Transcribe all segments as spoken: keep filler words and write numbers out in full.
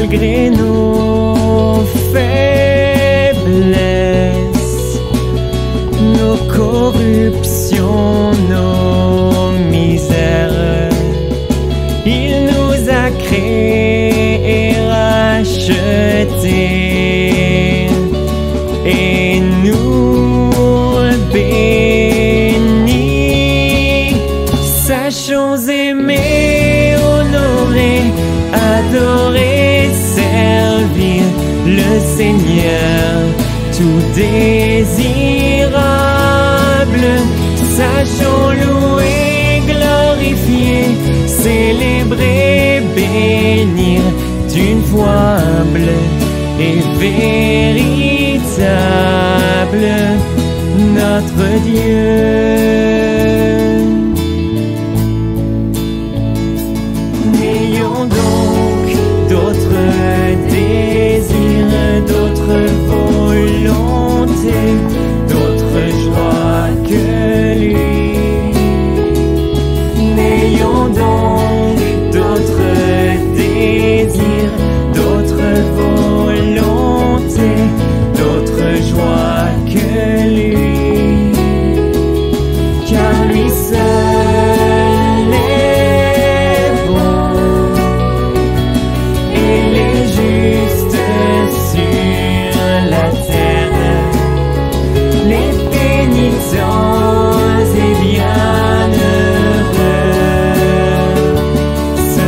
malgré nos faiblesses, nos corruptions, nos misères. Il nous a créés et rachetés, et nous bénit. Sachons aimer, honorer, adorer, servir le Seigneur, tout désirable. Sachons louer, glorifier, célébrer, bénir d'une foi humble et véritable notre Dieu. N'ayons donc d'autres désirs, d'autres volontés, d'autres joies que lui. N'ayons donc d'autres désirs, d'autres volontés, d'autres joies que lui. Car lui seul est bon, et les justes sur la terre, les pénitents et bienheureux se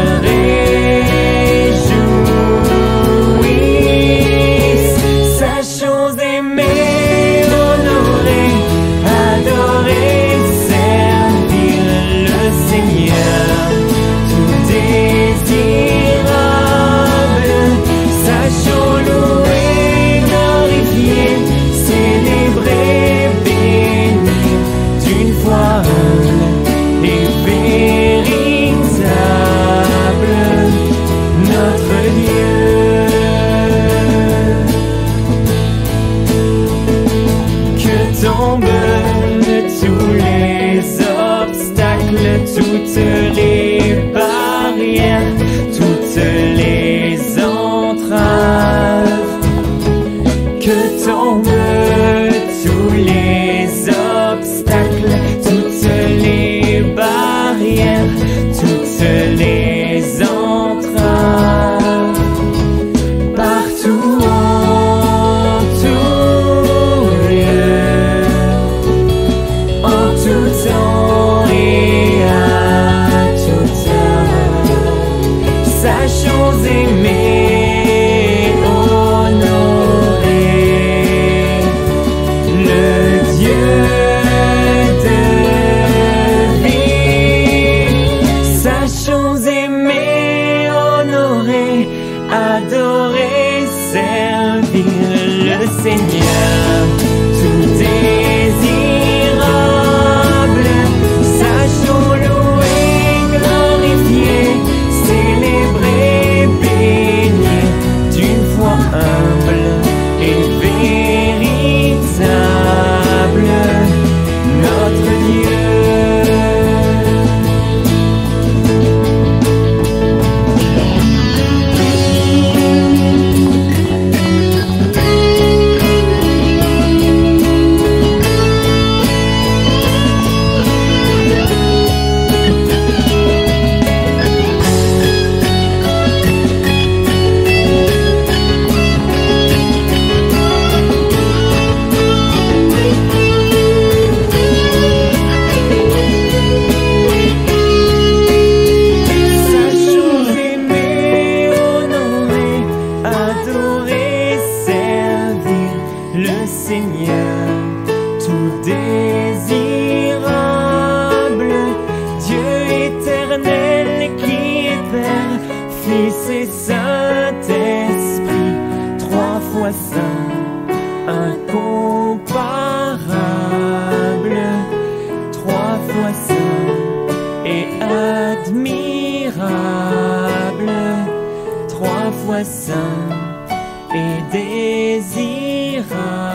réjouissent. Sachons aimer, honorer, adorer, servir le Seigneur, tout désirable. Sachons louer, glorifier, célébrer, bénir d'une foi humble et véritable notre Dieu. Que tombent tous les obstacles, toutes les barrières, toutes les entraves. Que tombent tous les obstacles, toutes les barrières, toutes les entraves. Partout en tout lieu, en tout temps et à toute heure. Sachons aimer, honorer le Dieu de vie. Sachons aimer, honorer, adorer, servir le Seigneur, tout désirable. Sachons louer, glorifier, célébrer, bénir d'une foi humble et véritable notre Dieu. Sachons aimer, honorer, adorer, servir le Seigneur, tout désirable. Dieu éternel qui est Père, Fils et Saint-Esprit, trois fois saint, incomparable, trois fois saint et admirable, trois fois saint et désirable.